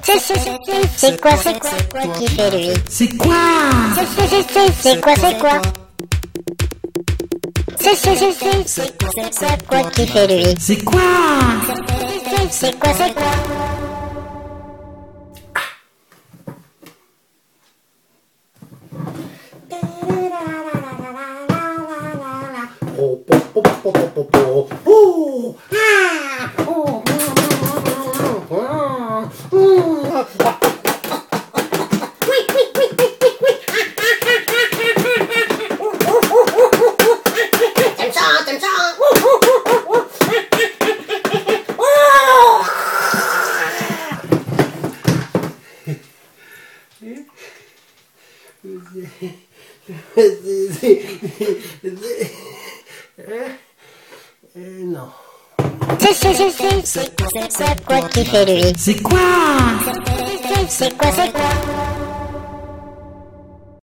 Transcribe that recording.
C'est quoi qui fait lui? C'est quoi? C'est quoi qui fait lui? C'est quoi? C'est quoi Non. C'est quoi qui fait lui? C'est quoi? C'est quoi